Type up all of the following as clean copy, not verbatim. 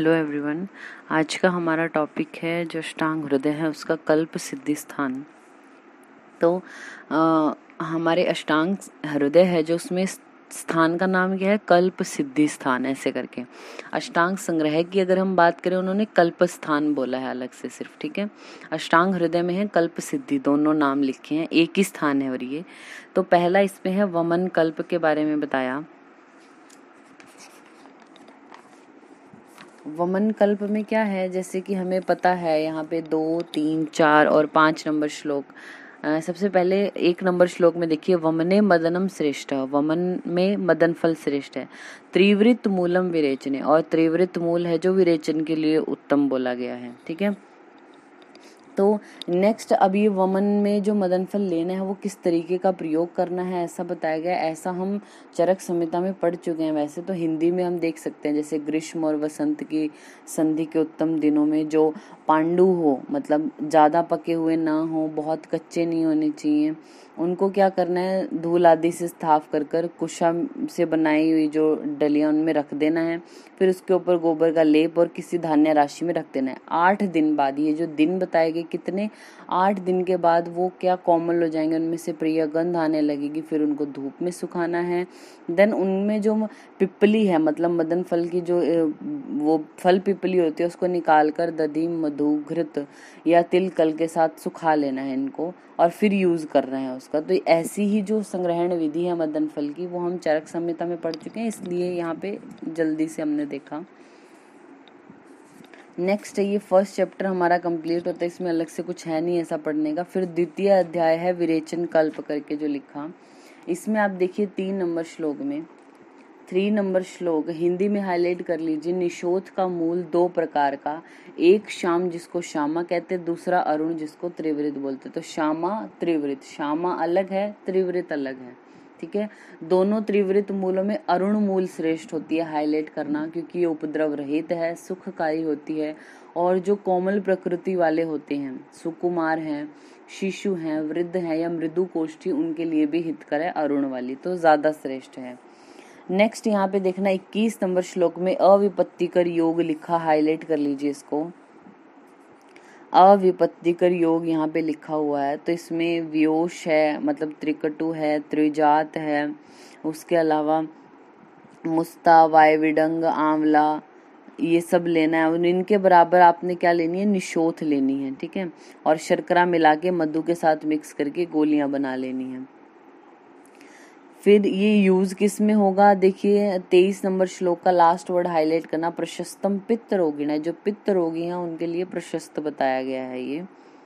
Hello everyone. आज का हमारा टॉपिक है जो अष्टांग हृदय है उसका कल्प सिद्धि स्थान। तो हमारे अष्टांग हृदय है जो उसमें स्थान का नाम क्या है, कल्प सिद्धि स्थान ऐसे करके। अष्टांग संग्रह की अगर हम बात करें, उन्होंने कल्प स्थान बोला है अलग से सिर्फ, ठीक है। अष्टांग हृदय में है कल्प सिद्धि, दोनों नाम लिखे हैं, एक ही स्थान है। और ये तो पहला इसमें है वमन कल्प के बारे में बताया। वमन कल्प में क्या है, जैसे कि हमें पता है यहाँ पे 2, 3, 4 और 5 नंबर श्लोक। सबसे पहले 1 नंबर श्लोक में देखिए, वमने मदनम श्रेष्ठ, वमन में मदन फल श्रेष्ठ है। त्रिवृत मूलम विरेचने, और त्रिवृत मूल है जो विरेचन के लिए उत्तम बोला गया है, ठीक है। तो नेक्स्ट अब ये वमन में जो मदन फल लेना है वो किस तरीके का प्रयोग करना है ऐसा बताया गया। ऐसा हम चरक संहिता में पढ़ चुके हैं। वैसे तो हिंदी में हम देख सकते हैं, जैसे ग्रीष्म और वसंत की संधि के उत्तम दिनों में जो पांडु हो, मतलब ज्यादा पके हुए ना हो, बहुत कच्चे नहीं होने चाहिए, उनको क्या करना है, धूल आदि से साफ कर कर कुशा से बनाई हुई जो डलियां उनमें रख देना है। फिर उसके ऊपर गोबर का लेप और किसी धान्य राशि में रख देना है। 8 दिन बाद, ये जो दिन बताए गए कितने, 8 दिन के बाद वो क्या कोमल हो जाएंगे, उनमें से प्रिय गंध आने लगेगी। फिर उनको धूप में सुखाना है। देन उनमें जो पिपली है, मतलब मदन फल की जो वो फल पिपली होती है, उसको निकाल कर दधि मधु घृत या तिल कल के साथ सुखा लेना है इनको, और फिर यूज करना है उसका। तो ऐसी ही जो संग्रहण विधि है मदन फल की, वो हम चरक संहिता में पढ़ चुके हैं, इसलिए यहाँ पे जल्दी से हमने देखा। नेक्स्ट है, ये फर्स्ट चैप्टर हमारा कंप्लीट होता है, इसमें अलग से कुछ है नहीं ऐसा पढ़ने का। फिर द्वितीय अध्याय है विरेचन कल्प करके जो लिखा। इसमें आप देखिए 3 नंबर श्लोक में, 3 नंबर श्लोक हिंदी में हाईलाइट कर लीजिए। निशोथ का मूल 2 प्रकार का, एक श्याम जिसको श्यामा कहते, दूसरा अरुण जिसको त्रिवृत बोलते। तो श्यामा त्रिवृत, श्यामा अलग है, त्रिवृत अलग है, ठीक है। दोनों त्रिवृत मूलों में अरुण मूल श्रेष्ठ होती है, हाईलाइट करना, क्योंकि ये उपद्रव रहित है, सुखकारी होती है, और जो कोमल प्रकृति वाले होते हैं, सुकुमार हैं, शिशु हैं, वृद्ध हैं या मृदु कोष्ठी, उनके लिए भी हितकर है अरुण वाली, तो ज्यादा श्रेष्ठ है। नेक्स्ट यहाँ पे देखना 21 नंबर श्लोक में अविपत्तिकर योग लिखा, हाईलाइट कर लीजिए इसको। अविपत्तिकर योग यहाँ पे लिखा हुआ है, तो इसमें व्योश है, मतलब त्रिकटु है, त्रिजात है, उसके अलावा मुस्ता, वायविडंग, आंवला, ये सब लेना है। और इनके बराबर आपने क्या लेनी है, निशोथ लेनी है, ठीक है। और शर्करा मिला के मधु के साथ मिक्स करके गोलियां बना लेनी है। फिर ये यूज किस में होगा, देखिए 23 नंबर श्लोक का लास्ट वर्ड हाईलाइट करना, प्रशस्तम पित्त रोगी है, जो पित्त रोगी हैं उनके लिए प्रशस्त बताया गया है। ये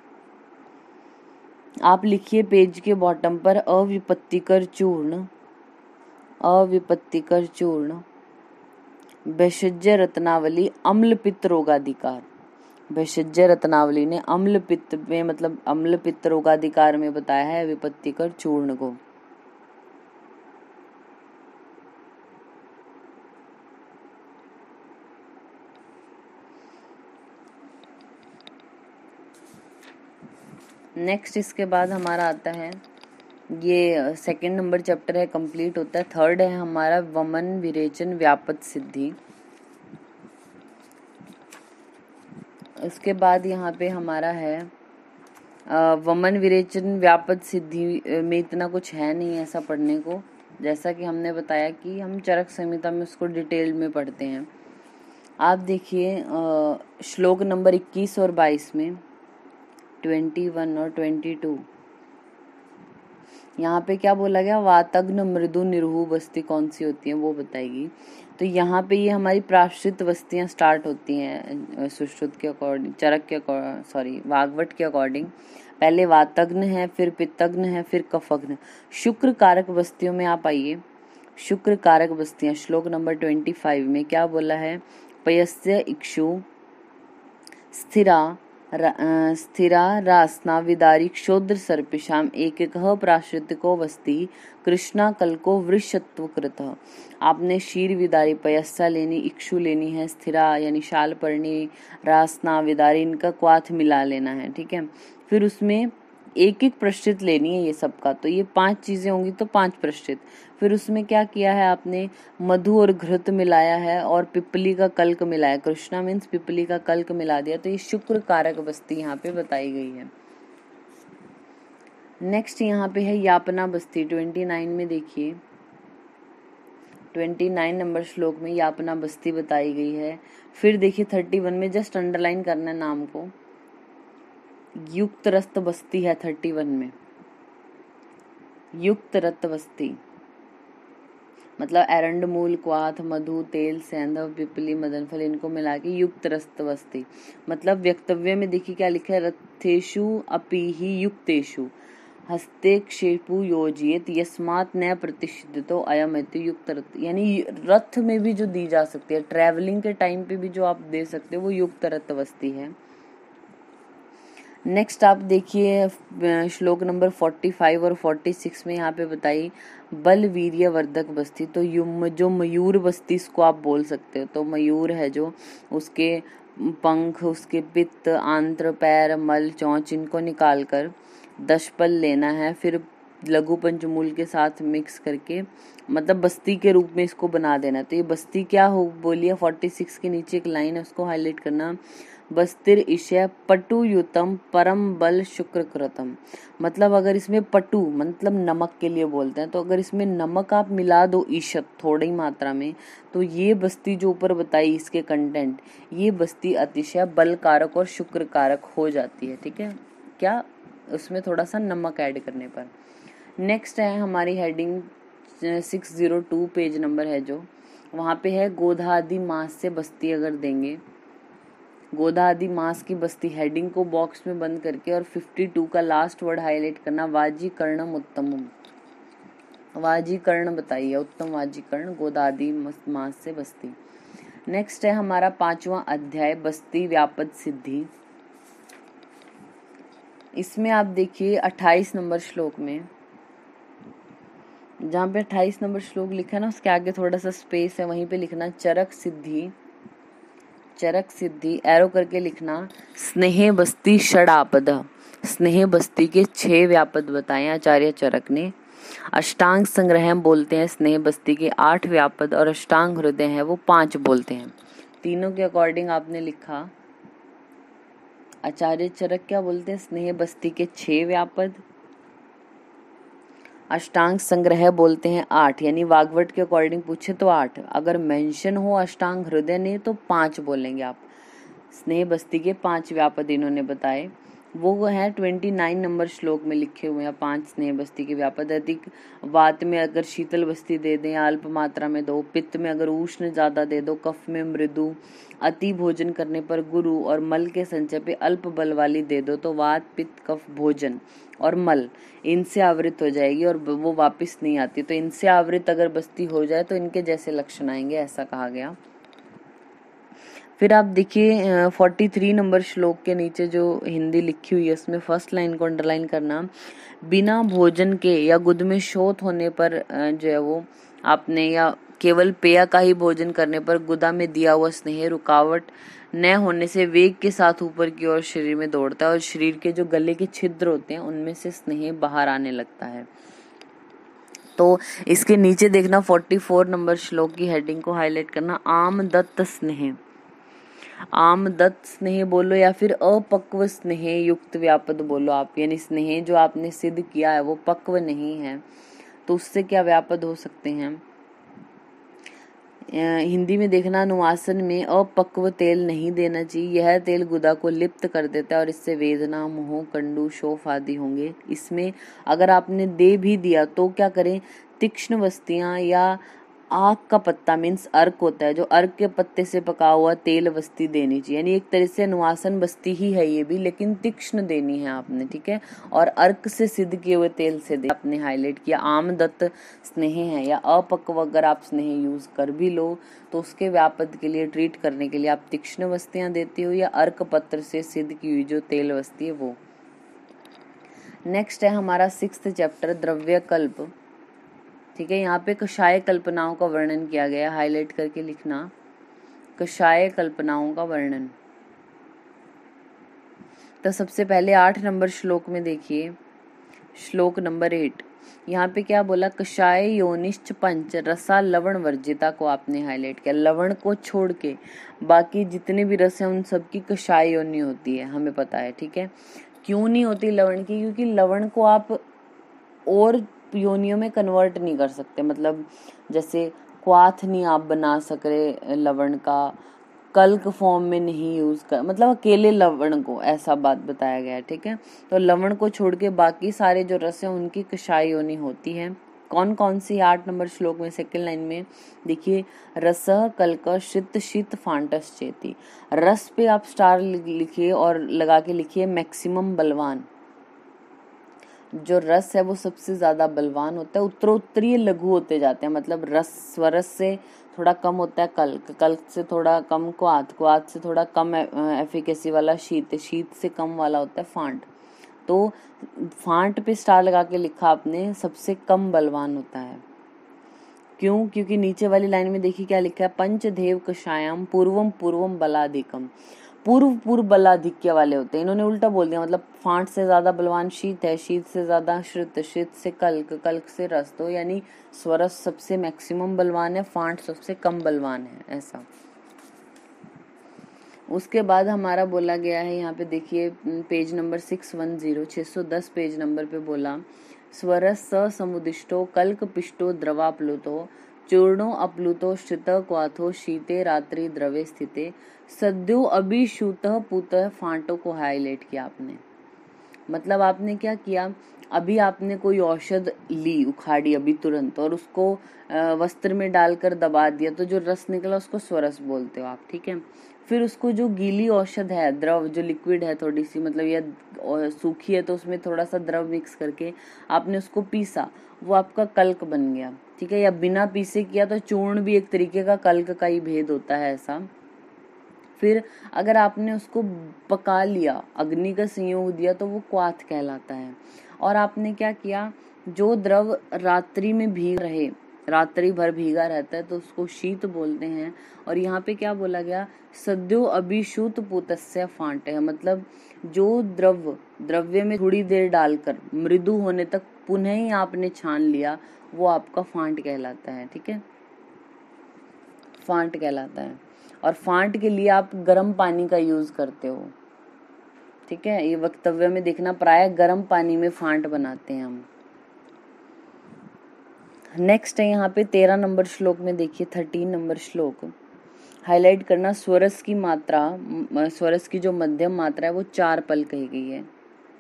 आप लिखिए पेज के बॉटम पर, अविपत्तिकर चूर्ण, अविपत्तिकर चूर्ण, भेषज रत्नावली, अम्ल पित्त रोगाधिकार। भेषज रत्नावली ने अम्ल पित्त में, मतलब अम्ल पित्त रोगाधिकार में बताया है विपत्तिकर चूर्ण को। नेक्स्ट इसके बाद हमारा आता है, ये 2nd नंबर चैप्टर है, कंप्लीट होता है। 3rd है हमारा वमन विरेचन व्यापत सिद्धि। उसके बाद यहाँ पे हमारा है वमन विरेचन व्यापत सिद्धि में इतना कुछ है नहीं ऐसा पढ़ने को, जैसा कि हमने बताया कि हम चरक संहिता में उसको डिटेल में पढ़ते हैं। आप देखिए श्लोक नंबर 21 और 22 में, 21 और 22, यहाँ पे क्या बोला गया, वातग्न मृदु निरहु बस्ती कौन सी होती है वो बताएगी। तो यहाँ पे ये हमारी प्राश्रित बस्तियां स्टार्ट होती हैं सुश्रुत के अकॉर्डिंग, चरक के सॉरी वाग्वट के अकॉर्डिंग। पहले वातग्न है, फिर पित्तग्न है, फिर कफग्न। शुक्र कारक बस्तियों में आप आइए, शुक्र कारक बस्तियां श्लोक नंबर 25 में क्या बोला है, पयस्य इक्षु स्थिरा स्थिरा रासना विदारी क्षोद्र सर्पिशाम एक एक प्राश्रितिको वस्ती कृष्णा कल को वृषत्व कृत। आपने शीर विदारी पयस्सा लेनी, इक्षु लेनी है, स्थिरा यानी शाल पड़नी, रासना विदारी, इनका क्वाथ मिला लेना है, ठीक है। फिर उसमें एक एक प्रश्चित लेनी है ये सबका, तो ये 5 चीजें होंगी तो 5 प्रश्चित। फिर उसमें क्या किया है आपने, मधु और घृत मिलाया है और पिपली का कल्क मिलाया, कृष्णा मीन्स पिपली का कल्क मिला दिया, तो ये शुक्र कारक बस्ती यहाँ पे बताई गई है। नेक्स्ट यहाँ पे है यापना बस्ती 29 में, देखिए 29 नंबर श्लोक में यापना बस्ती बताई गई है। फिर देखिए 31 में, जस्ट अंडरलाइन करना है नाम को, युक्त रस्त बस्ती है 31 में, युक्त रत बस्ती मतलब एरंड मूल, क्वाथ, मधु, तेल, सैंधव, पिपली, मदनफल, इनको मिला के युक्त रस्त बस्ती। मतलब वक्तव्य में देखिए क्या लिखा है, रथेषु अपि ही युक्तेषु हस्तेक्षेपु योजित यस्मात् न प्रतिषिद्धतो अयम इति युक्त रथ, यानी रथ में भी जो दी जा सकती है, ट्रैवलिंग के टाइम पे भी जो आप दे सकते हो वो युक्त रत बस्ती है। नेक्स्ट आप देखिए श्लोक नंबर 45 और 46 में यहाँ पे बताई बल वीर्य वर्धक बस्ती, तो जो मयूर बस्ती इसको आप बोल सकते हो, तो मयूर है जो, उसके पंख, उसके पित्त, आंत्र, पैर, मल, चोंच, इनको निकाल कर 10 पल लेना है, फिर लघु पंचमूल के साथ मिक्स करके मतलब बस्ती के रूप में इसको बना देना। तो ये बस्ती क्या हो बोलिए, 46 के नीचे एक लाइन है उसको हाईलाइट करना, बस्तिर ईशय पटुयुतम परम बल शुक्र कृतम। मतलब अगर इसमें पटु मतलब नमक के लिए बोलते हैं, तो अगर इसमें नमक आप मिला दो ईशत थोड़ी मात्रा में, तो ये बस्ती जो ऊपर बताई इसके कंटेंट, ये बस्ती अतिशय बल कारक और शुक्र कारक हो जाती है। ठीक है, क्या उसमें थोड़ा सा नमक ऐड करने पर। नेक्स्ट है हमारी हेडिंग 602 पेज नंबर है जो, वहाँ पे है गोधा आदि मास से बस्ती अगर देंगे, गोधा आदि मास की बस्ती, हेडिंग को बॉक्स में बंद करके और 52 का लास्ट वर्ड हाईलाइट करना, वाजी कर्णम उत्तमम, वाजी कर्ण बताइए, उत्तम वाजी कर्ण, गोधा आदि मास से बस्ती। नेक्स्ट है हमारा 5वां अध्याय बस्ती व्यापद सिद्धि। इसमें आप देखिए 28 नंबर श्लोक में, जहाँ पे 28 नंबर श्लोक लिखा है ना उसके आगे थोड़ा सा स्पेस है, वहीं पे लिखना चरक सिद्धि, चरक सिद्धि एरो करके लिखना, स्नेह बस्ती षडापद, स्नेह बस्ती के 6 व्यापद बताए आचार्य चरक ने। अष्टांग संग्रह बोलते हैं स्नेह बस्ती के 8 व्यापद, और अष्टांग हृदय है वो 5 बोलते हैं। तीनों के अकॉर्डिंग आपने लिखा, आचार्य चरक क्या बोलते हैं, स्नेह बस्ती के 6 व्यापद, अष्टांग संग्रह बोलते हैं 8, यानी वाग्वट के अकॉर्डिंग पूछे तो 8, अगर मेंशन हो अष्टांग हृदय ने तो 5 बोलेंगे आप। स्नेह बस्ती के 5 व्यापद इन्होंने बताए, वो है 29 नंबर श्लोक में लिखे हुए हैं 5 स्नेह बस्ती के व्यापद। अधिक वात में अगर शीतल बस्ती दे दें, अल्प मात्रा में दो, पित्त में अगर उष्ण ज्यादा दे दो, कफ में मृदु, अति भोजन करने पर गुरु, और मल के संचय पे अल्प बल वाली दे दो, तो वात, पित्त, कफ, भोजन और मल इनसे आवृत हो जाएगी और वो वापस नहीं आती। तो इनसे आवृत अगर बस्ती हो जाए तो इनके जैसे लक्षण आएंगे, ऐसा कहा गया। फिर आप देखिए 43 नंबर श्लोक के नीचे जो हिंदी लिखी हुई है उसमें फर्स्ट लाइन को अंडरलाइन करना, बिना भोजन के या गुद में शोथ होने पर जो है वो आपने, या केवल पेय का ही भोजन करने पर गुदा में दिया हुआ स्नेह रुकावट न होने से वेग के साथ ऊपर की ओर शरीर में दौड़ता है और शरीर के जो गले के छिद्र होते हैं उनमें से स्नेह बाहर आने लगता है। तो इसके नीचे देखना 44 नंबर श्लोक की हेडिंग को हाईलाइट करना, आम दत्त स्नेह, आम दत्त स्नेह बोलो या फिर अपक्व स्नेह युक्त व्यापद बोलो आप, यानी स्नेह जो आपने सिद्ध किया है वो पक्व नहीं है, तो उससे क्या व्यापद हो सकते हैं। हिंदी में देखना अनुवासन में, अपक्व तेल नहीं देना चाहिए, यह तेल गुदा को लिप्त कर देता है और इससे वेदना, मोह, कंडू, शोफ आदि होंगे। इसमें अगर आपने दे भी दिया तो क्या करें, तीक्ष्ण बस्तियां या आक का पत्ता मीन्स अर्क होता है, जो अर्क के पत्ते से पका हुआ तेल बस्ती देनी चाहिए, यानी एक तरह से अनुवासन बस्ती ही है ये भी, लेकिन तीक्ष्ण देनी है आपने। ठीक है, और अर्क से सिद्ध किए हुए तेल से आपने हाईलाइट किया। आम दत्त स्नेह है या अपक्व अगर आप स्नेह यूज कर भी लो तो उसके व्यापद के लिए ट्रीट करने के लिए आप तीक्ष्ण बस्तियां देती हो या अर्क पत्र से सिद्ध की हुई जो तेल बस्ती है वो। नेक्स्ट है हमारा 6th चैप्टर द्रव्य कल्प। ठीक है, यहाँ पे कषाय कल्पनाओं का वर्णन किया गया, हाईलाइट करके लिखना, कषाय कल्पनाओं का वर्णन। तो सबसे पहले 8 नंबर श्लोक में देखिए, श्लोक नंबर 8, यहाँ पे क्या बोला, कषाय योनिश्च पंच रसा लवण वर्जिता को आपने हाईलाइट किया। लवण को छोड़ के बाकी जितने भी रस हैं उन सबकी कषाय योनि होती है, हमें पता है, ठीक है। क्यों नहीं होती लवण की? क्योंकि लवण को आप और योनियों में कन्वर्ट नहीं कर सकते, मतलब जैसे क्वाथ नहीं आप बना सक रहे लवण का, कल्क फॉर्म में नहीं यूज कर, मतलब अकेले लवण को, ऐसा बात बताया गया है, ठीक है। तो लवण को छोड़ के बाकी सारे जो रस हैं उनकी कषाय योनि होती है। कौन कौन सी? 8 नंबर श्लोक में सेकंड लाइन में देखिए, रस कल्क शीत शीत फांटस चेती। रस पे आप स्टार लिखिए और लगा के लिखिए मैक्सिमम बलवान। जो रस है वो सबसे ज्यादा बलवान होता है, उत्तरोत्तरीय लघु होते जाते हैं, मतलब रस स्वरस से थोड़ा कम होता है कल्क, कल्क से थोड़ा कम क्वाथ, क्वाथ से थोड़ा कम एफिकेसी वाला शीत, शीत से कम वाला होता है फांट। तो फांट पे स्टार लगा के लिखा आपने, सबसे कम बलवान होता है। क्यों? क्योंकि नीचे वाली लाइन में देखिए क्या लिखा है, पंचदेव कषायम पूर्वम पूर्वम बलाधिकम। पूर्व बलाधिक्य वाले होते हैं, इन्होंने उल्टा बोल दिया, मतलब फांट से ज्यादा बलवान शीत है, शीत से ज्यादा श्रुत, श्रुत से कल्क, कल्क से रस, तो यानी स्वरस सबसे मैक्सिमम बलवान है, फांट सबसे कम बलवान है, ऐसा। उसके बाद हमारा बोला गया है, यहाँ पे देखिए पेज नंबर 610, 610 पेज नंबर पे बोला, स्वरस स समुदिष्टो कल्क पिष्टो द्रवाप्लुतो चूर्णो अप्लुतो श्रित क्वाथो शीते रात्रि द्रवे स्थिते सद्यो अभिशूत पूत। फांटो को हाईलाइट किया आपने, मतलब आपने क्या किया, अभी आपने कोई औषध ली उखाड़ी अभी तुरंत, और उसको वस्त्र में डालकर दबा दिया, तो जो रस निकला उसको स्वरस बोलते हो आप, ठीक है। फिर उसको जो गीली औषध है, द्रव जो लिक्विड है थोड़ी सी, मतलब यह सूखी है तो उसमें थोड़ा सा द्रव मिक्स करके आपने उसको पीसा, वो आपका कल्क बन गया, ठीक है। या बिना पीसे किया तो चूर्ण भी एक तरीके का कल्क का ही भेद होता है, ऐसा। फिर अगर आपने उसको पका लिया, अग्नि का संयोग दिया, तो वो क्वाथ कहलाता है। और आपने क्या किया, जो द्रव रात्रि में भीग रहे, रात्रि भर भीगा रहता है, तो उसको शीत बोलते हैं। और यहाँ पे क्या बोला गया, सद्यो अभिशूत पूतस्य फांट है, मतलब जो द्रव्य में थोड़ी देर डालकर मृदु होने तक पुनः ही आपने छान लिया, वो आपका फांट कहलाता है, ठीक है, फांट कहलाता है। और फांट के लिए आप गर्म पानी का यूज करते हो, ठीक है, ये वक्तव्य में देखना, प्राय गर्म पानी में फांट बनाते हैं हम। नेक्स्ट है यहाँ पे 13 नंबर श्लोक में देखिए, 13 नंबर श्लोक हाईलाइट करना, स्वरस की मात्रा, स्वरस की जो मध्यम मात्रा है वो 4 पल कही गई है।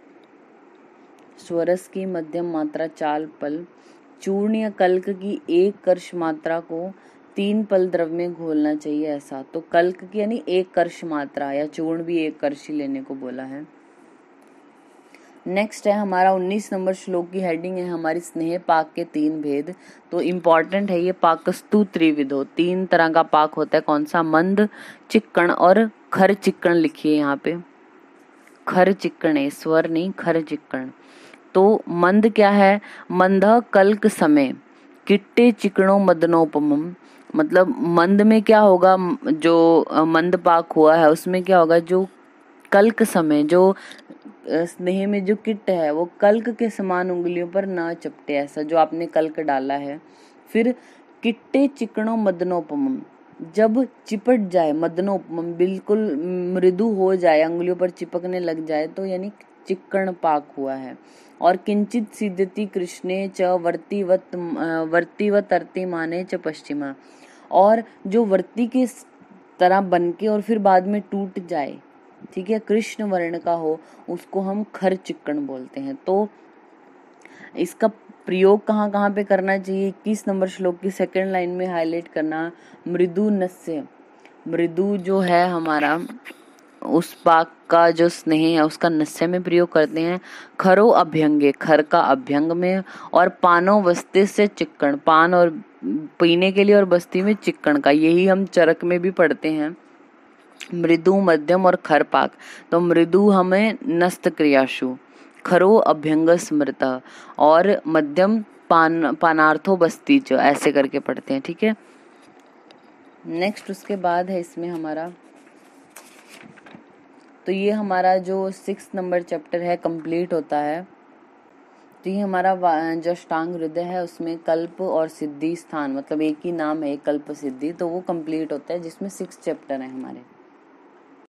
स्वरस की मध्यम मात्रा 4 पल, चूर्ण या कल्क की 1 कर्ष मात्रा को 3 पल द्रव में घोलना चाहिए, ऐसा। तो कल्क की यानी 1 कर्ष मात्रा, या चूर्ण भी 1 कर्ष ही लेने को बोला है। नेक्स्ट है हमारा 19 नंबर श्लोक की हेडिंग है हमारी, स्नेह पाक के 3 भेद। तो इम्पॉर्टेंट है ये, पाकस्तु त्रिविधो, 3 तरह का पाक होता है, कौन सा, मंद, चिक्कण और खर चिक्कण लिखिए यहाँ पे, खर चिक्कणे, स्वर नहीं, खर चिक्कण। तो मंद क्या है, मंद कल्क समय किट्टे चिकणो मदनोपमम, मतलब मंद में क्या होगा, जो मंद पाक हुआ है उसमें क्या होगा, जो कल्क समय, जो स्नेह में जो किट है वो कल्क के समान उंगलियों पर ना चपटे, ऐसा जो आपने कल्क डाला है। फिर किट्टे चिकणो मदनोपमम, जब चिपट जाए, मदनोपमम बिल्कुल मृदु हो जाए, अंगुलियों पर चिपकने लग जाए, तो यानी चिक्कण पाक हुआ है। और किंचित सिद्धति कृष्णे च वर्तीवत अर्तिमाने च पश्चिमा, और जो वर्ती के तरह बनके और फिर बाद में टूट जाए, ठीक है, कृष्ण वर्ण का हो, उसको हम खर चिक्कण बोलते हैं। तो इसका प्रयोग कहाँ कहाँ पे करना चाहिए, 21 नंबर श्लोक की सेकंड लाइन में हाईलाइट करना, मृदु नस्य, मृदु जो है हमारा उस पाक का जो स्नेह है उसका नस्य में प्रयोग करते हैं। खरो अभ्यंगे, खर का अभ्यंग में, और पानो वस्ते से चिक्कण, पान और पीने के लिए, और बस्ती में चिक्कण का, यही हम चरक में भी पढ़ते हैं। मृदु, मध्यम और खर पाक, तो मृदु हमें नस्त क्रियाशु, खरो अभ्यंग स्मृत, और मध्यम पानार्थो बस्ती च, ऐसे करके पढ़ते हैं, ठीक है। नेक्स्ट उसके बाद है इसमें हमारा, तो ये हमारा जो 6 नंबर चैप्टर है कंप्लीट होता है। तो ये हमारा जो अष्टांग हृदय है उसमें कल्प और सिद्धि स्थान, मतलब एक ही नाम है कल्प सिद्धि, तो वो कंप्लीट होता है जिसमें 6 चैप्टर हैं हमारे।